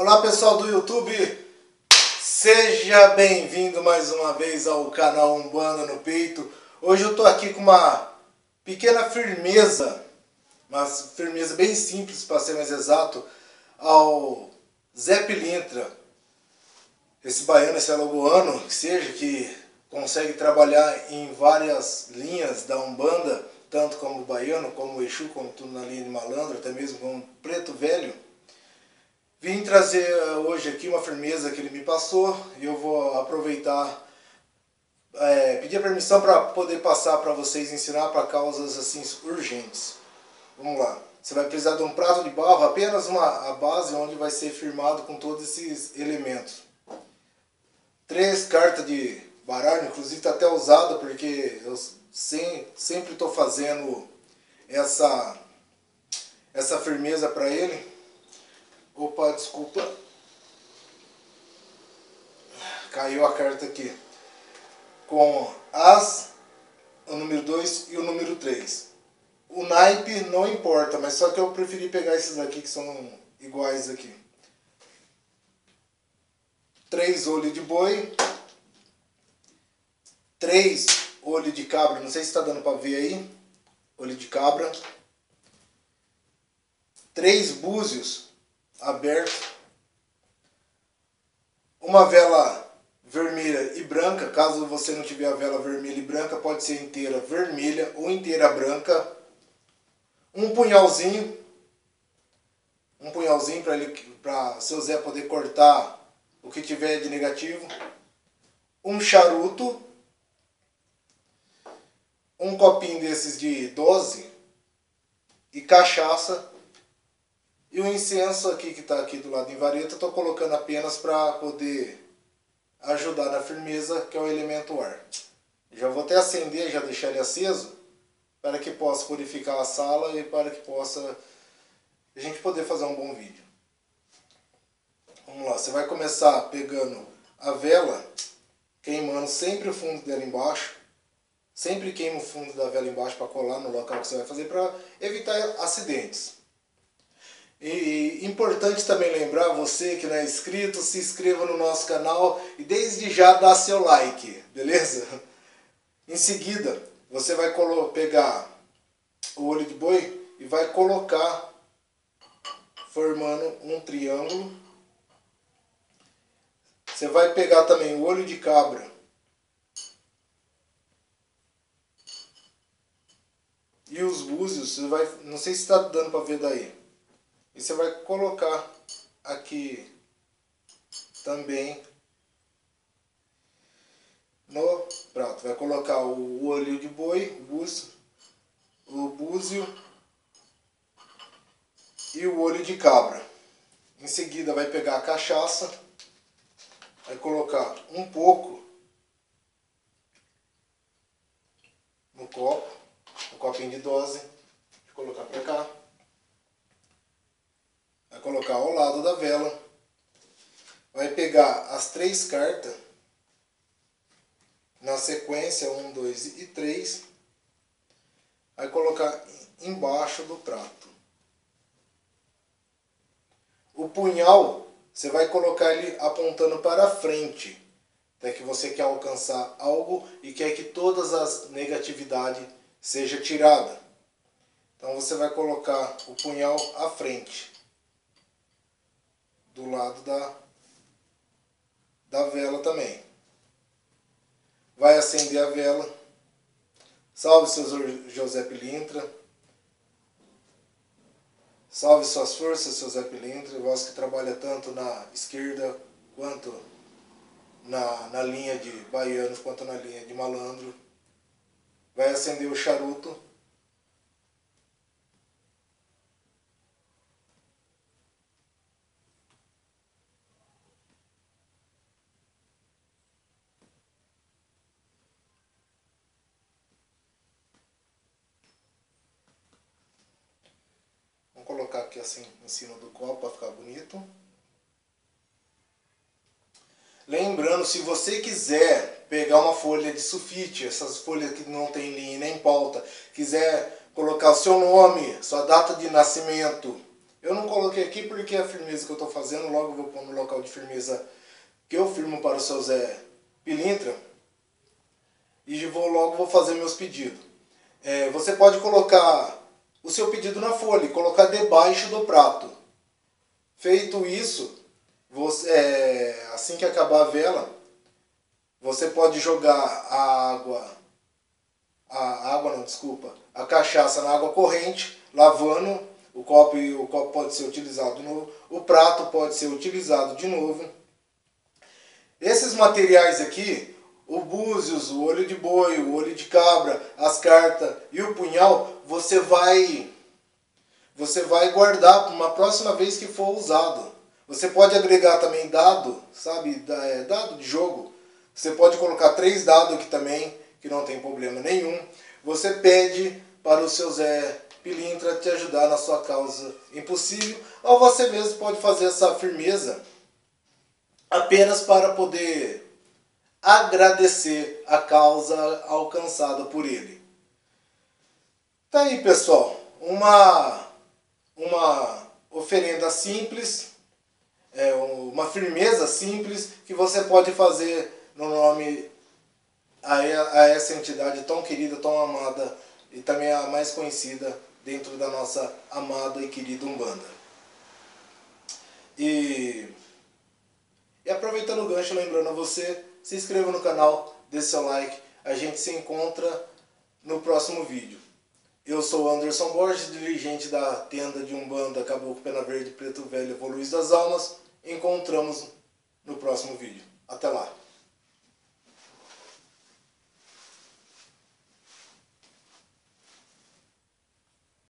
Olá pessoal do YouTube, seja bem-vindo mais uma vez ao canal Umbanda no Peito. Hoje eu tô aqui com uma pequena firmeza, uma firmeza bem simples para ser mais exato, ao Zé Pilintra, esse baiano, esse alagoano, que seja, que consegue trabalhar em várias linhas da Umbanda, tanto como baiano, como Exu, como tudo na linha de malandro, até mesmo como preto velho. Vim trazer hoje aqui uma firmeza que ele me passou e eu vou aproveitar, pedir permissão para poder passar para vocês, ensinar para causas assim urgentes. Vamos lá. Você vai precisar de um prato de barro, apenas a base onde vai ser firmado com todos esses elementos. 3 cartas de baralho, inclusive está até usada porque eu sempre estou fazendo essa firmeza para ele. Opa, desculpa. Caiu a carta aqui. Com as, o número 2 e o número 3. O naipe não importa, mas só que eu preferi pegar esses aqui que são iguais aqui. 3 olhos de boi. 3 olhos de cabra. Não sei se está dando para ver aí. Olho de cabra. 3 búzios aberto, uma vela vermelha e branca. Caso você não tiver a vela vermelha e branca, pode ser inteira vermelha ou inteira branca. Um punhalzinho para seu Zé poder cortar o que tiver de negativo. Um charuto, um copinho desses de 12 e cachaça. E o incenso aqui que está aqui do lado em vareta, estou colocando apenas para poder ajudar na firmeza, que é o elemento ar. Já vou até acender, já deixar ele aceso, para que possa purificar a sala e para que possa a gente poder fazer um bom vídeo. Vamos lá, você vai começar pegando a vela, queimando sempre o fundo dela embaixo. Sempre queima o fundo da vela embaixo para colar no local que você vai fazer, para evitar acidentes. E importante também lembrar, você que não é inscrito, se inscreva no nosso canal e desde já dá seu like, beleza? Em seguida, você vai pegar o olho de boi e vai colocar formando um triângulo. Você vai pegar também o olho de cabra e os búzios, você vai, não sei se está dando para ver daí. E você vai colocar aqui também no prato. Vai colocar o olho de boi, o búzio e o olho de cabra. Em seguida vai pegar a cachaça, vai colocar um pouco no copo, no copinho de 12, vou colocar para cá. Vai colocar ao lado da vela, vai pegar as 3 cartas na sequência 1, 2 e 3, vai colocar embaixo do prato. O punhal você vai colocar ele apontando para frente, até que você quer alcançar algo e quer que todas as negatividades sejam tiradas. Então você vai colocar o punhal à frente, do lado da vela também. Vai acender a vela. Salve seu José Pilintra. Salve suas forças, seu Zé Pilintra. Vós que trabalha tanto na esquerda quanto na linha de baianos, quanto na linha de malandro. Vai acender o charuto. Colocar aqui assim em cima do copo para ficar bonito. Lembrando, se você quiser pegar uma folha de sulfite, essas folhas que não tem linha nem pauta, quiser colocar o seu nome, sua data de nascimento, Eu não coloquei aqui porque a firmeza que eu estou fazendo, logo eu vou pôr no local de firmeza que eu firmo para o seu Zé Pilintra. E logo vou fazer meus pedidos. Você pode colocar o seu pedido na folha e colocar debaixo do prato. Feito isso, assim que acabar a vela, você pode jogar a cachaça na água corrente, lavando o copo, e o copo pode ser utilizado de novo, o prato pode ser utilizado de novo. Esses materiais aqui, o búzios, o olho de boi, o olho de cabra, as cartas e o punhal, você vai guardar para uma próxima vez que for usado. Você pode agregar também dado, sabe, dado de jogo. Você pode colocar 3 dados aqui também, que não tem problema nenhum. Você pede para o seu Zé Pilintra te ajudar na sua causa impossível, ou você mesmo pode fazer essa firmeza apenas para poder agradecer a causa alcançada por ele. Tá aí, pessoal, uma oferenda simples, uma firmeza simples que você pode fazer no nome a essa entidade tão querida, tão amada e também a mais conhecida dentro da nossa amada e querida Umbanda. E aproveitando o gancho, lembrando a você, se inscreva no canal, dê seu like, a gente se encontra no próximo vídeo. Eu sou Anderson Borges, dirigente da tenda de Umbanda Caboclo Pena Verde Preto Velho Luiz das Almas. Encontramos no próximo vídeo. Até lá!